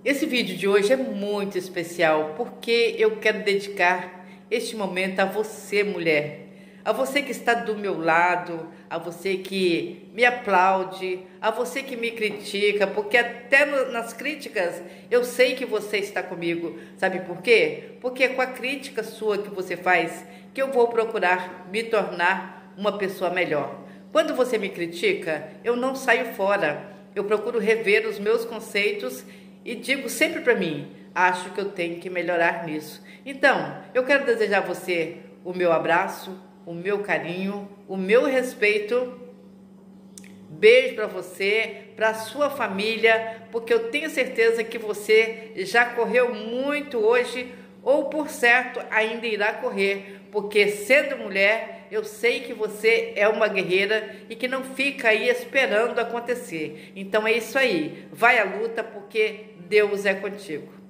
Esse vídeo de hoje é muito especial porque eu quero dedicar este momento a você, mulher, a você que está do meu lado, a você que me aplaude, a você que me critica, porque até nas críticas eu sei que você está comigo. Sabe por quê? Porque é com a crítica sua que você faz que eu vou procurar me tornar uma pessoa melhor. Quando você me critica, eu não saio fora, eu procuro rever os meus conceitos e digo sempre para mim, acho que eu tenho que melhorar nisso. Então, eu quero desejar a você o meu abraço, o meu carinho, o meu respeito. Beijo para você, para a sua família, porque eu tenho certeza que você já correu muito hoje, ou por certo ainda irá correr, porque sendo mulher, eu sei que você é uma guerreira e que não fica aí esperando acontecer. Então é isso aí, vai à luta porque Deus é contigo.